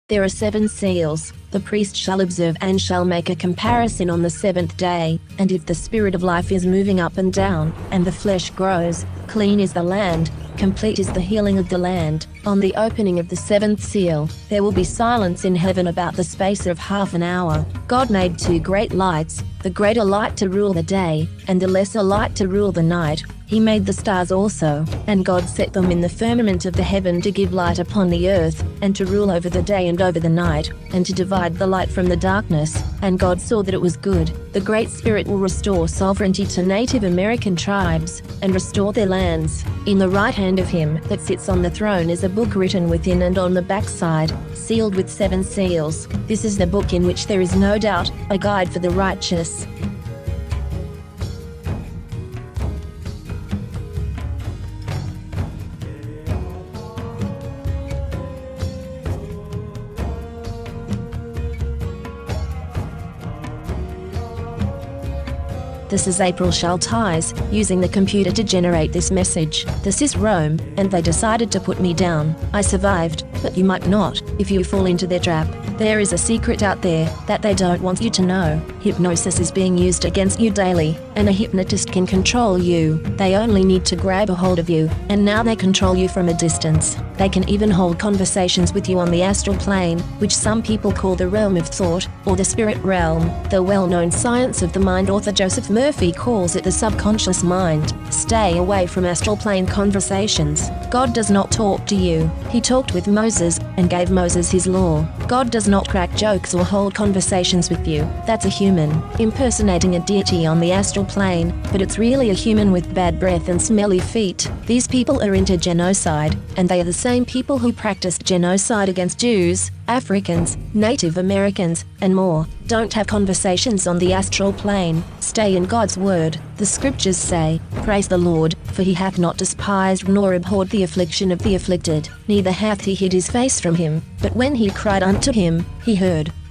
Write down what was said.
There are 7 seals. The priest shall observe and shall make a comparison on the 7th day, and if the spirit of life is moving up and down, and the flesh grows, clean is the land, complete is the healing of the land. On the opening of the 7th seal, there will be silence in heaven about the space of half an hour. God made 2 great lights, the greater light to rule the day, and the lesser light to rule the night. He made the stars also, and God set them in the firmament of the heaven to give light upon the earth, and to rule over the day and over the night, and to divide the light from the darkness. And God saw that it was good. The Great Spirit will restore sovereignty to Native American tribes, and restore their lands. In the right hand of him that sits on the throne is a book written within and on the backside, sealed with 7 seals. This is the book in which there is no doubt, a guide for the righteous. This is April Schultheis, using the computer to generate this message. This is Rome, and they decided to put me down. I survived, but you might not, if you fall into their trap. There is a secret out there that they don't want you to know. Hypnosis is being used against you daily, and a hypnotist can control you. They only need to grab a hold of you, and now they control you from a distance. They can even hold conversations with you on the astral plane, which some people call the realm of thought, or the spirit realm. The well-known Science of the Mind author Joseph Murphy calls it the subconscious mind. Stay away from astral plane conversations. God does not talk to you. He talked with Moses, and gave Moses his law. God does not crack jokes or hold conversations with you. That's a human, impersonating a deity on the astral plane, but it's really a human with bad breath and smelly feet. These people are into genocide, and they are the same people who practiced genocide against Jews, Africans, Native Americans, and more. Don't have conversations on the astral plane. Stay in God's word. The scriptures say, "Praise the Lord, for he hath not despised nor abhorred the affliction of the afflicted, neither hath he hid his face from him. But when he cried unto him, he heard."